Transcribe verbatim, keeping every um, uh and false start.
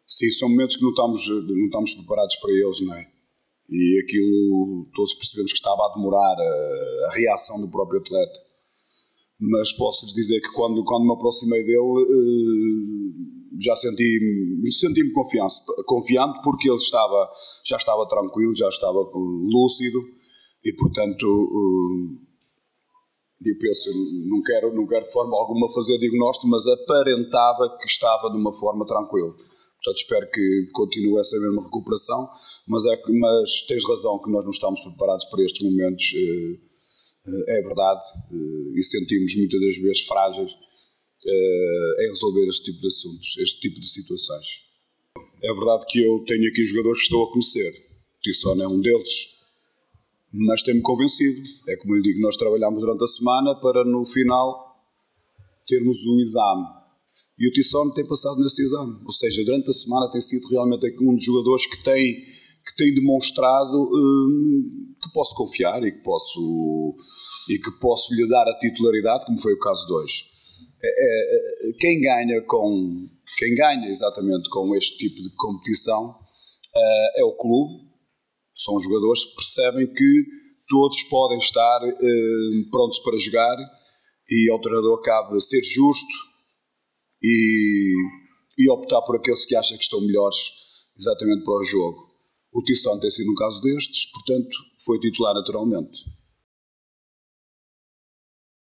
Sim, são momentos que não estamos, não estamos preparados para eles, não é? E aquilo, todos percebemos que estava a demorar a, a reação do próprio atleta. Mas posso-lhes dizer que quando, quando me aproximei dele, já senti, senti-me confiança, confiante, porque ele estava, já estava tranquilo, já estava lúcido, e portanto, eu penso, não quero, não quero de forma alguma fazer diagnóstico, mas aparentava que estava de uma forma tranquila. Portanto, espero que continue essa mesma recuperação, mas, é que, mas tens razão que nós não estamos preparados para estes momentos, é verdade, e sentimos muitas das vezes frágeis em resolver este tipo de assuntos, este tipo de situações. É verdade que eu tenho aqui jogadores que estou a conhecer, o Tissone é um deles, mas tem-me convencido. É como eu lhe digo, nós trabalhamos durante a semana para no final termos o exame. E o Tissone tem passado nesse exame, ou seja, durante a semana tem sido realmente um dos jogadores que tem, que tem demonstrado hum, que posso confiar e que posso, e que posso lhe dar a titularidade, como foi o caso de hoje. É, é, quem ganha com, quem ganha exatamente com este tipo de competição é, é o clube, são os jogadores que percebem que todos podem estar hum, prontos para jogar e ao treinador cabe ser justo E, e optar por aqueles que acham que estão melhores exatamente para o jogo. O Tissone tem sido um caso destes, portanto foi titular naturalmente.